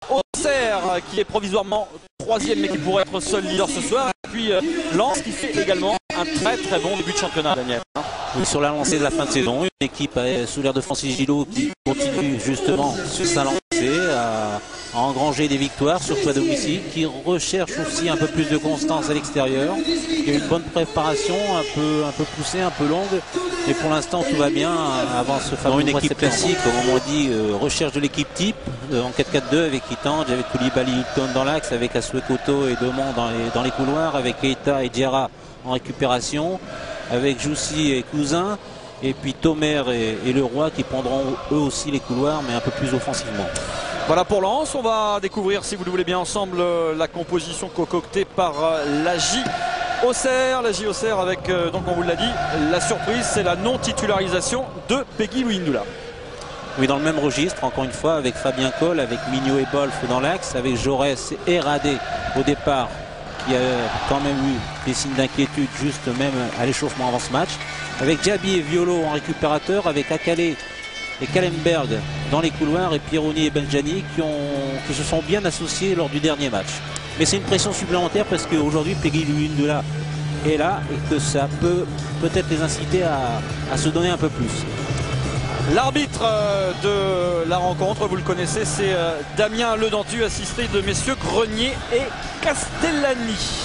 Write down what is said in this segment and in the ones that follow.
Auxerre qui est provisoirement 3e mais qui pourrait être seul leader ce soir. Et puis Lens qui fait également un très bon début de championnat, Daniel. Oui, sur la lancée de la fin de saison, une équipe sous l'air de Francis Gillot qui continue justement sur sa lancée à engranger des victoires, surtout à domicile, qui recherche aussi un peu plus de constance à l'extérieur. Il y a une bonne préparation, un peu poussée, un peu longue, mais pour l'instant tout va bien avant ce fameux une équipe classique, comme on dit, recherche de l'équipe type en 4-4-2 avec Kitang, avec Koulibaly, Hilton dans l'axe, avec Asue Koto et Demont dans les couloirs, avec Keita et Diarra en récupération, avec Joussi et Cousin, et puis Tomer et Leroy qui prendront eux aussi les couloirs, mais un peu plus offensivement. Voilà pour Lens, on va découvrir, si vous le voulez bien ensemble, la composition concoctée par la J Auxerre. La J Auxerre avec, donc on vous l'a dit, la surprise, c'est la non-titularisation de Peggy Louindoula. Oui, dans le même registre, encore une fois, avec Fabien Coll, avec Mignot et Bolf dans l'axe, avec Jaurès et Radé au départ, qui a quand même eu des signes d'inquiétude juste même à l'échauffement avant ce match, avec Diaby et Violo en récupérateur, avec Akale et Kalemberg dans les couloirs, et Pironi et Benjani qui se sont bien associés lors du dernier match. Mais c'est une pression supplémentaire parce qu'aujourd'hui Peggy Louindoula est là et que ça peut peut-être les inciter à se donner un peu plus. L'arbitre de la rencontre, vous le connaissez, c'est Damien Ledentu, assisté de messieurs Grenier et Castellani.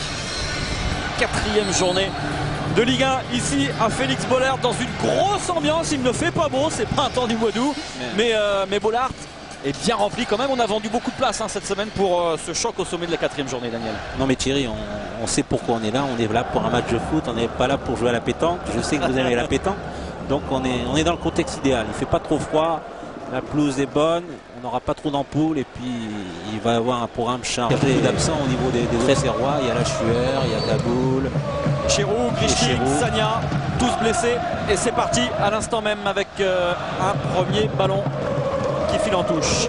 4e journée de Ligue 1 ici à Félix Bollaert dans une grosse ambiance. Il ne fait pas beau, c'est pas un temps du mois d'août, mais Bollaert est bien rempli quand même. On a vendu beaucoup de place cette semaine pour ce choc au sommet de la 4e journée, Daniel. Non mais Thierry, on sait pourquoi on est là. On est là pour un match de foot, on n'est pas là pour jouer à la pétanque. Je sais que vous aimez la pétanque. Donc on est dans le contexte idéal. Il ne fait pas trop froid, la pelouse est bonne, on n'aura pas trop d'ampoules et puis il va y avoir un programme chargé d'absents au niveau des Auxerrois. Il y a la Chuer, il y a Gaboul, Chérou, Clichy, Sagna, tous blessés. Et c'est parti à l'instant même avec un premier ballon qui file en touche.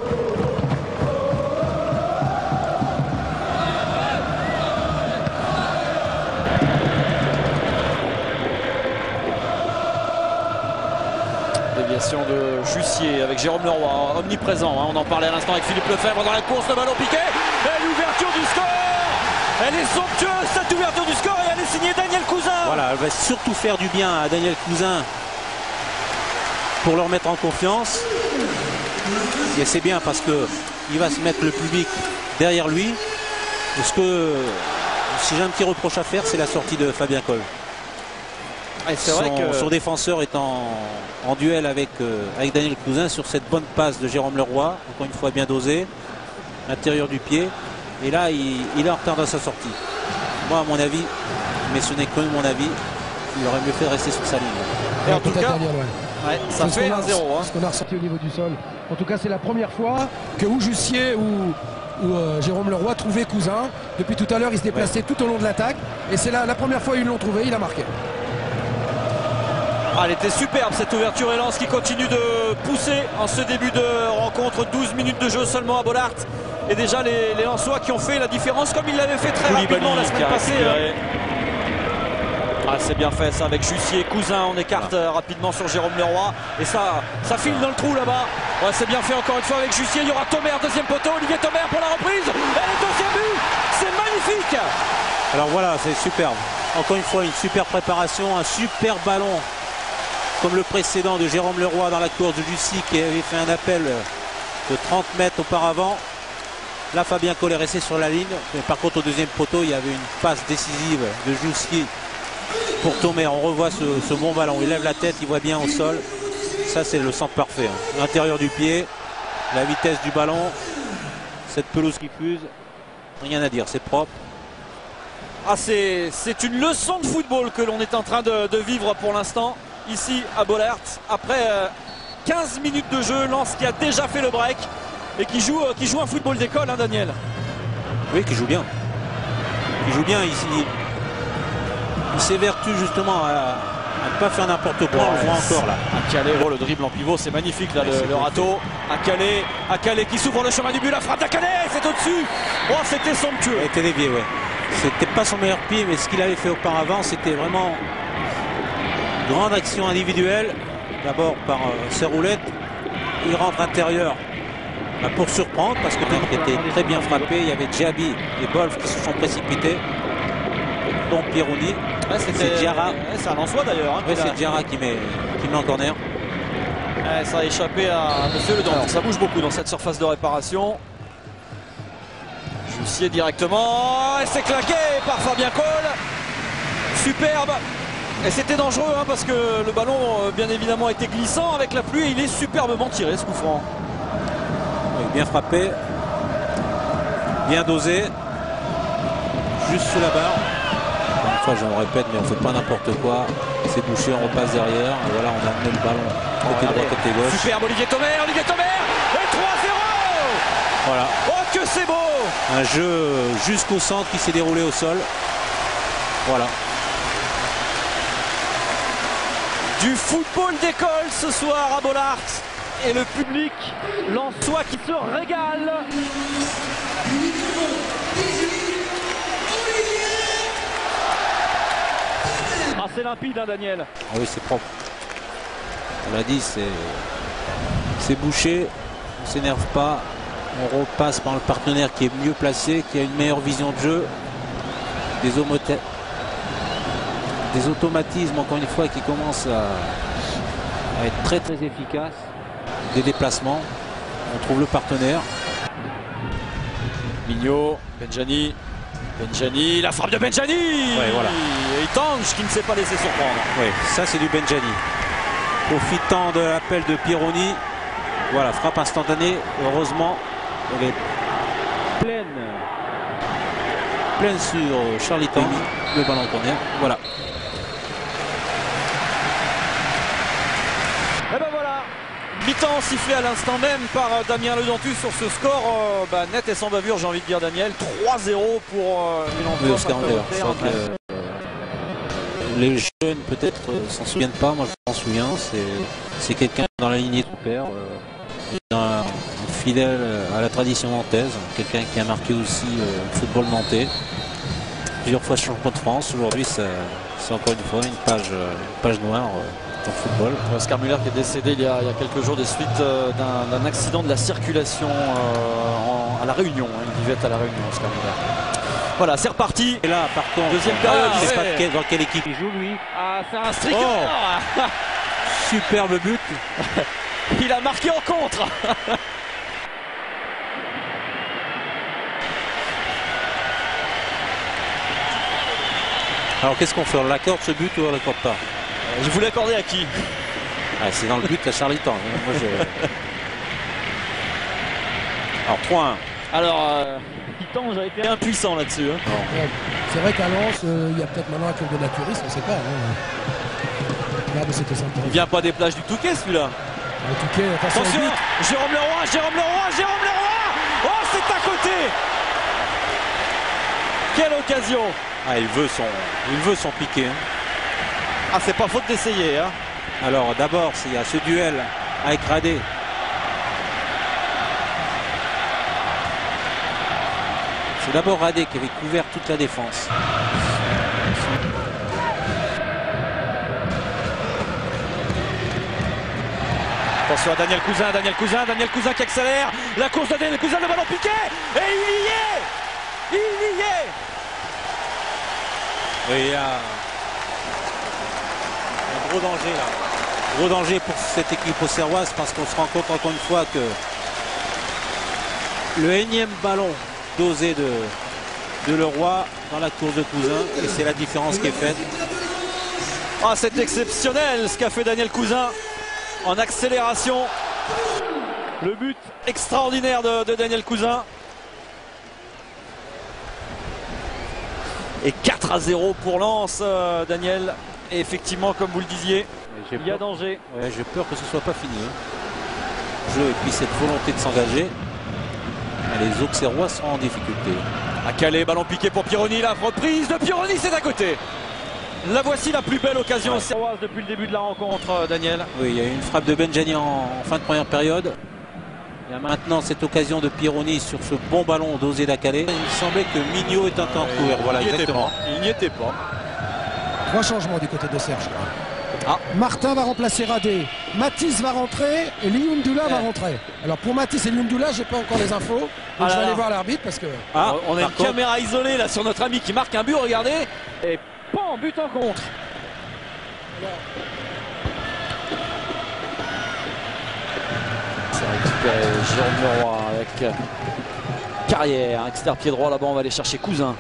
Déviation de Jussier avec Jérôme Leroy, omniprésent. On en parlait à l'instant avec Philippe Lefebvre dans la course, le ballon piqué. Et l'ouverture du score. Elle est somptueuse cette ouverture du score et elle est signée Daniel Cousin. Voilà, elle va surtout faire du bien à Daniel Cousin pour le remettre en confiance. Et c'est bien parce qu'il va se mettre le public derrière lui. Parce que si j'ai un petit reproche à faire, c'est la sortie de Fabien Coll. C'est vrai que son défenseur est en duel avec Daniel Cousin sur cette bonne passe de Jérôme Leroy, encore une fois bien dosé, l'intérieur du pied, et là il est en retard dans sa sortie. Moi à mon avis, mais ce n'est que mon avis, il aurait mieux fait de rester sur sa ligne. Et en tout cas, ça fait 1-0. Ce qu'on a ressenti au niveau du sol. En tout cas c'est la première fois que ou Jussier ou Jérôme Leroy trouvait Cousin. Depuis tout à l'heure il se déplaçait tout au long de l'attaque et c'est la première fois ils l'ont trouvé, il a marqué. Elle était superbe cette ouverture et Lens qui continue de pousser en ce début de rencontre. 12 minutes de jeu seulement à Bollaert. Et déjà les Lensois qui ont fait la différence comme ils l'avaient fait très rapidement la semaine passée. C'est bien fait ça avec Jussier, Cousin, on écarte rapidement sur Jérôme Leroy. Et ça file dans le trou là-bas. C'est bien fait encore une fois avec Jussier. Il y aura Tomer, deuxième poteau, Olivier Tomer pour la reprise. Et le deuxième but, c'est magnifique. Alors voilà, c'est superbe. Encore une fois, une super préparation, un super ballon. Comme le précédent de Jérôme Leroy dans la course de Jussy qui avait fait un appel de 30 mètres auparavant. Là Fabien Coll est resté sur la ligne. Mais par contre au deuxième poteau il y avait une passe décisive de Jussy pour Tomer. On revoit ce bon ballon. Il lève la tête, il voit bien au sol. Ça c'est le centre parfait. L'intérieur du pied, la vitesse du ballon, cette pelouse qui fuse. Rien à dire, c'est propre. C'est une leçon de football que l'on est en train de vivre pour l'instant. Ici à Bollaert, après 15 minutes de jeu, Lens qui a déjà fait le break et qui joue un football d'école, Daniel. Oui, qui joue bien. Il joue bien ici. Il s'évertue justement à ne pas faire n'importe quoi. On le voit encore là. Akale, le dribble en pivot, c'est magnifique là, le râteau. Akale qui s'ouvre le chemin du but, la frappe d'Akale, c'est au-dessus. C'était somptueux. Il a été dévié, ouais. C'était pas son meilleur pied, mais ce qu'il avait fait auparavant, c'était vraiment grande action individuelle. D'abord par Serroulette. Il rentre intérieur Pour surprendre, parce que qui était très bien frappé, il y avait Djabi et Bolf qui se sont précipités. Donc Pironi, c'est Diarra. C'est un Lensois d'ailleurs. Hein, c'est Diarra qui met en corner. Ça a échappé à Monsieur Le Danty. Ça bouge beaucoup dans cette surface de réparation. Jussier directement. Et c'est claqué par Fabien Cole. Superbe. Et c'était dangereux hein, parce que le ballon bien évidemment était glissant avec la pluie et il est superbement tiré ce coup franc. Bien frappé, bien dosé, juste sous la barre. Une fois je me répète, mais on fait pas n'importe quoi. C'est bouché, on repasse derrière. Et voilà, on a amené le ballon côté droit, côté gauche. Superbe Olivier Thomer et 3-0. Voilà. Oh que c'est beau. Un jeu jusqu'au centre qui s'est déroulé au sol. Voilà. Du football d'école ce soir à Bollaert. Et le public lensois qui se régale. Ah, c'est limpide, hein, Daniel. Ah oui, c'est propre. On l'a dit, c'est bouché. On ne s'énerve pas. On repasse par le partenaire qui est mieux placé, qui a une meilleure vision de jeu. Des automatismes, encore une fois, qui commencent à être très très efficaces. Des déplacements, on trouve le partenaire. Mignot, Benjani, la frappe de Benjani. Ouais, voilà. Et Tange qui ne s'est pas laissé surprendre. Oui, ça c'est du Benjani. Profitant de l'appel de Pironi. Voilà, frappe instantanée. Heureusement, elle est pleine sur Charlie Tange. Le ballon corner. Voilà. Et ben voilà. Mi-temps sifflé à l'instant même par Damien Le Danty sur ce score net et sans bavure, j'ai envie de dire Daniel. 3-0 pour Milan. Les jeunes peut-être s'en souviennent pas, moi je m'en souviens. C'est quelqu'un dans la lignée de son père, fidèle à la tradition nantaise, quelqu'un qui a marqué aussi le football nantais. Plusieurs fois champion de France, aujourd'hui c'est encore une fois une page noire. Au football. Oscar Muller qui est décédé il y a quelques jours des suites d'un accident de la circulation à La Réunion. Il vivait à La Réunion, Oscar Muller. Voilà, c'est reparti. Et là, par contre, deuxième période, je sais pas dans quelle équipe il joue lui. Ah, c'est un striker. Oh. Superbe but. Il a marqué en contre. Alors qu'est-ce qu'on fait? On l'accorde ce but ou on l'accorde pas? Je voulais accorder à qui? C'est dans le but à Charlie Tange. Alors 3-1. Alors, Tange a été impuissant là-dessus. Hein. C'est vrai qu'à Lens, il y a peut-être maintenant un club de naturistes, on ne sait pas. Hein. Là, c'était sympa. Il vient pas des plages du Touquet celui-là. Touquet, attention. Jérôme Leroy. Oh, c'est à côté. Quelle occasion. Il veut son piqué. Hein. Ah, c'est pas faute d'essayer. Hein. Alors d'abord, il y a ce duel avec Radé. C'est d'abord Radé qui avait couvert toute la défense. Attention à Daniel Cousin qui accélère. La course de Daniel Cousin, le ballon piqué. Et il y est. Oui, il y a un gros danger là. Gros danger pour cette équipe auxerroise parce qu'on se rend compte encore une fois que le énième ballon dosé de Leroy dans la course de Cousin et c'est la différence qui est faite. Ah, c'est exceptionnel ce qu'a fait Daniel Cousin en accélération. Le but extraordinaire de Daniel Cousin. Et 4-0 pour Lens, Daniel. Et effectivement, comme vous le disiez, il y a danger. Ouais, j'ai peur que ce soit pas fini. Jeu et puis cette volonté de s'engager. Les Auxerrois seront en difficulté. À Calais, ballon piqué pour Pironi. La reprise de Pironi, c'est à côté. La voici la plus belle occasion auxerroise depuis le début de la rencontre, Daniel. Oui, il y a eu une frappe de Benjani en fin de première période. Il y a maintenant cette occasion de Pironi sur ce bon ballon dosé d'Acalé. Il me semblait que Mignot est un temps de couvert. Voilà, exactement. Il n'y était pas. 3 changements du côté de Serge. Martin va remplacer Radé. Matisse va rentrer et Lioundoula va rentrer. Alors pour Matisse et Lioundoula, j'ai pas encore les infos. Donc je vais aller voir l'arbitre parce que. Ah, on a une caméra isolée là sur notre ami qui marque un but, regardez. Et pan, but en contre. C'est récupéré Jérôme Leroy avec Carrière, extérieur pied droit là-bas, on va aller chercher Cousin.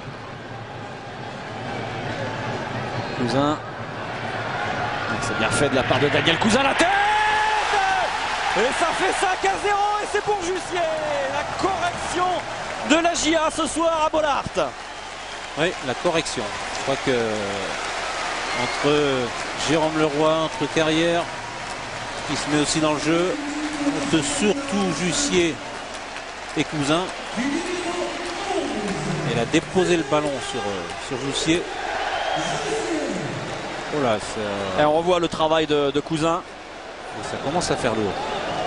Cousin. C'est bien fait de la part de Daniel Cousin, la tête. Et ça fait 5-0 et c'est pour Jussier. La correction de la GIA ce soir à Bollaert. Oui, la correction. Je crois que entre Jérôme Leroy, entre Carrière, qui se met aussi dans le jeu, entre surtout Jussier et Cousin. Il a déposé le ballon sur Jussier. Oh là, et on revoit le travail de Cousin. Et ça commence à faire lourd.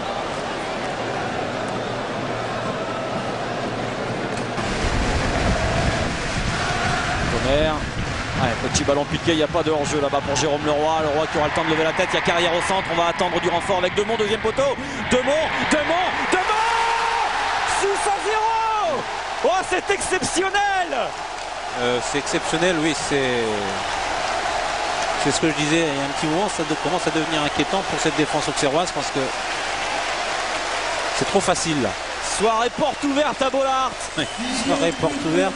Petit ballon piqué, il n'y a pas de hors-jeu là-bas pour Jérôme Leroy. Leroy qui aura le temps de lever la tête, il y a Carrière au centre, on va attendre du renfort avec Demont, deuxième poteau. Demont 6-0. Oh, c'est exceptionnel. C'est exceptionnel, oui, c'est ce que je disais il y a un petit moment, ça commence à devenir inquiétant pour cette défense auxerroise parce que c'est trop facile là. Soirée porte ouverte à Bollaert. Oui, soirée porte ouverte.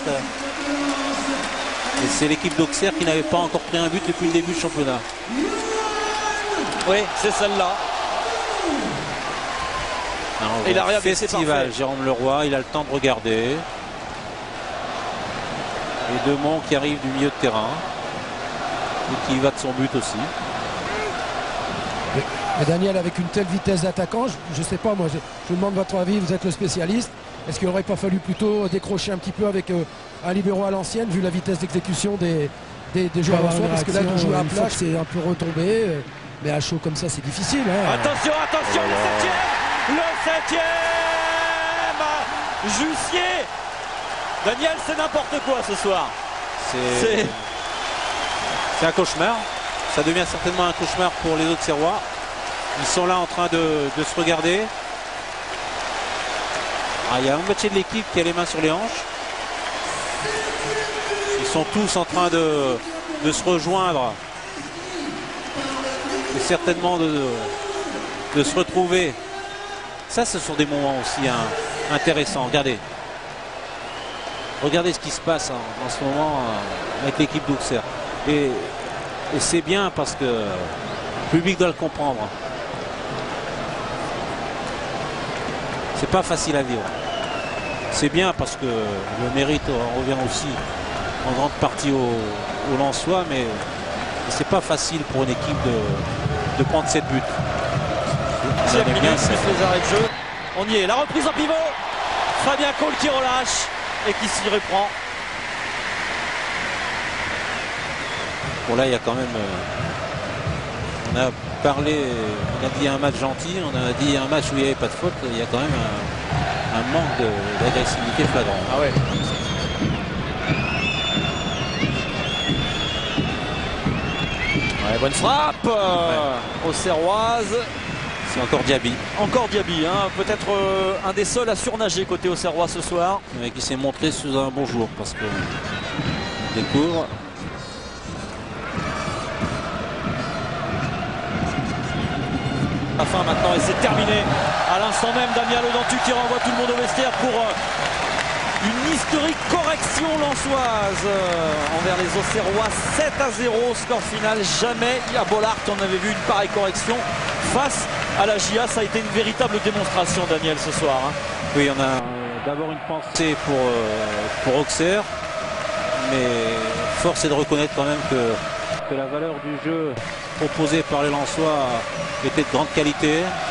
Et c'est l'équipe d'Auxerre qui n'avait pas encore pris un but depuis le début du championnat. Oui, c'est celle-là. Et l'arrière festival, Jérôme Leroy, il a le temps de regarder. Et Demont qui arrive du milieu de terrain. Et qui va de son but aussi. Et Daniel, avec une telle vitesse d'attaquant, je ne sais pas, moi, je vous demande votre avis, vous êtes le spécialiste. Est-ce qu'il n'aurait pas fallu plutôt décrocher un petit peu avec un libéro à l'ancienne, vu la vitesse d'exécution des joueurs en soi, parce que là, de jouer à plat, c'est un peu retombé. Mais à chaud comme ça, c'est difficile. Hein. Attention, le septième Jussier. Daniel, c'est n'importe quoi ce soir. C'est un cauchemar. Ça devient certainement un cauchemar pour les Auxerrois. Ils sont là en train de se regarder. Il y a un moitié de l'équipe qui a les mains sur les hanches. Ils sont tous en train de se rejoindre. Et certainement de se retrouver. Ça, ce sont des moments aussi intéressants. Regardez ce qui se passe en ce moment avec l'équipe d'Auxerre. Et c'est bien parce que le public doit le comprendre. C'est pas facile à vivre. C'est bien parce que le mérite revient aussi en grande partie aux Lensois, mais c'est pas facile pour une équipe de prendre 7 buts. Deuxième minute, les arrêts de jeu. On y est, la reprise en pivot. Fabien Cole qui relâche et qui s'y reprend. Bon là il y a quand même on a parlé, on a dit un match gentil, on a dit un match où il n'y avait pas de faute, il y a quand même un manque d'agressivité flagrant. Ah ouais. Bonne frappe auxerroise. C'est encore Diaby. Encore Diaby, hein. Peut-être un des seuls à surnager côté auxerrois ce soir. Mais qui s'est montré sous un bon jour parce que on découvre. La fin maintenant et c'est terminé. À l'instant même, Damien Ledantu qui renvoie tout le monde au vestiaire pour une historique correction lensoise envers les Auxerrois. 7-0, score final. Jamais à Bollaert on avait vu une pareille correction face à la GIA. Ça a été une véritable démonstration, Daniel, ce soir. Hein. Oui, on a d'abord une pensée pour Auxerre, mais force est de reconnaître quand même que la valeur du jeu proposé par les Lensois était de grande qualité.